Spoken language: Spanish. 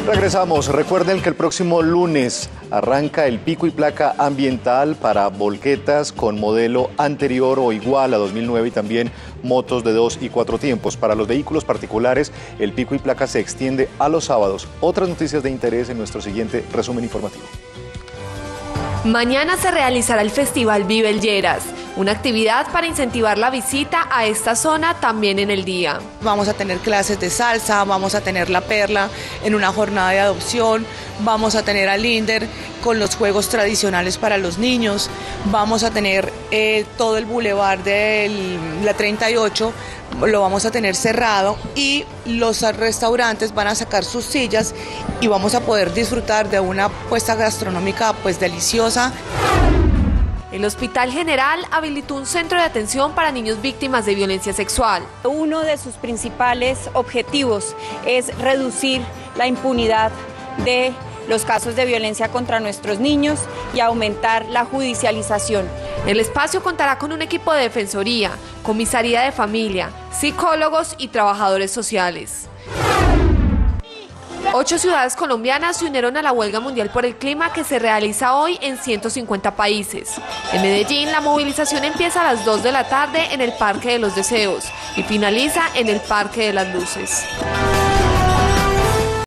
Regresamos. Recuerden que el próximo lunes arranca el pico y placa ambiental para volquetas con modelo anterior o igual a 2009 y también motos de 2 y 4 tiempos. Para los vehículos particulares, el pico y placa se extiende a los sábados. Otras noticias de interés en nuestro siguiente resumen informativo. Mañana se realizará el Festival Vive el Lleras, una actividad para incentivar la visita a esta zona también en el día. Vamos a tener clases de salsa, vamos a tener la perla en una jornada de adopción, vamos a tener al Inder con los juegos tradicionales para los niños, vamos a tener todo el bulevar de la 38, lo vamos a tener cerrado y los restaurantes van a sacar sus sillas y vamos a poder disfrutar de una puesta gastronómica pues deliciosa. El Hospital General habilitó un centro de atención para niños víctimas de violencia sexual. Uno de sus principales objetivos es reducir la impunidad de los casos de violencia contra nuestros niños y aumentar la judicialización. El espacio contará con un equipo de defensoría, comisaría de familia, psicólogos y trabajadores sociales. 8 ciudades colombianas se unieron a la huelga mundial por el clima que se realiza hoy en 150 países. En Medellín, la movilización empieza a las 2 de la tarde en el Parque de los Deseos y finaliza en el Parque de las Luces.